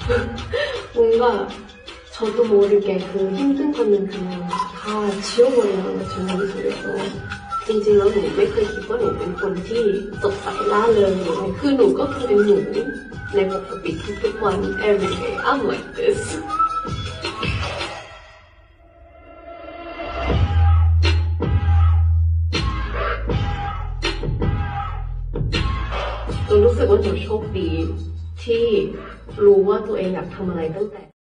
뭔가 저도 모르게 그 힘든 거는 그냥 다 지워버리는 것처럼 그래서จริงๆแล้วหนูไม่เคยคิดว่าหนูเป็นคนที่สดใสร่าเริงเลยคือหนูก็คือเป็นหนูในปกติทุกๆวัน every day I'm like this หนูรู้สึกว่าหนูโชคดีที่รู้ว่าตัวเองอยากทำอะไรตั้งแต่